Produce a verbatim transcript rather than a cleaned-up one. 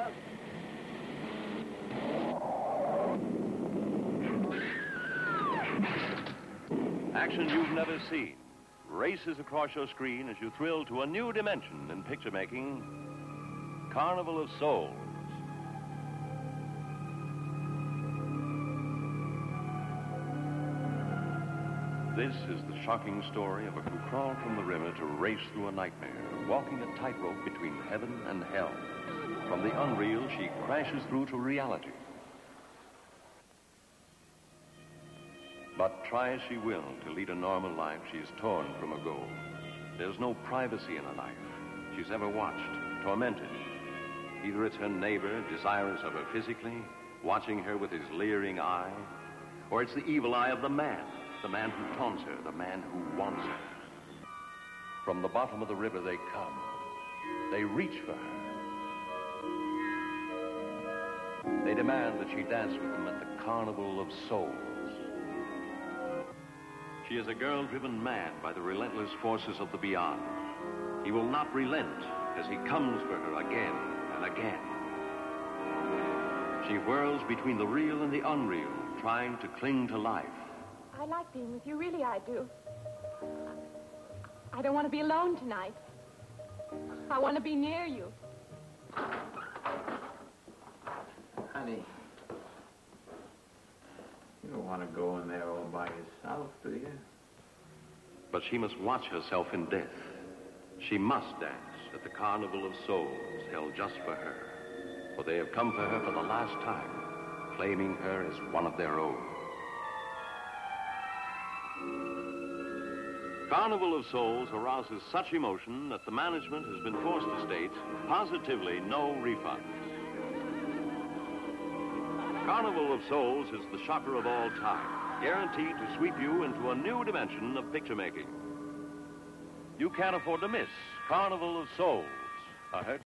Action you've never seen races across your screen as you thrill to a new dimension in picture making. Carnival of Souls. This is the shocking story of a who crawled from the river to race through a nightmare, walking a tightrope between heaven and hell. From the unreal, she crashes through to reality. But try as she will to lead a normal life, she is torn from a goal. There's no privacy in a life she's ever watched, tormented. Either it's her neighbor, desirous of her physically, watching her with his leering eye, or it's the evil eye of the man, the man who taunts her, the man who wants her. From the bottom of the river they come. They reach for her. They demand that she dance with them at the Carnival of Souls. She is a girl driven mad by the relentless forces of the beyond. He will not relent as he comes for her again and again. She whirls between the real and the unreal, trying to cling to life. I like being with you, really I do. I don't want to be alone tonight. I want to be near you. Honey, you don't want to go in there all by yourself, do you? But she must watch herself in death. She must dance at the Carnival of Souls held just for her. For they have come for her for the last time, claiming her as one of their own. Carnival of Souls arouses such emotion that the management has been forced to state positively no refunds. Carnival of Souls is the shocker of all time, guaranteed to sweep you into a new dimension of picture making. You can't afford to miss Carnival of Souls. A